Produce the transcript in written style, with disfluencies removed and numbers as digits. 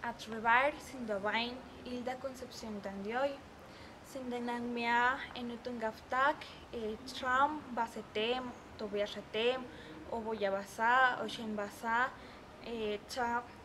Atrebar Sindobain Hilda Concepción Tandioy Sindenangmia Enutungaftak Tram Basetem Tobiashatem Oboyabasa Oshenbasa Cha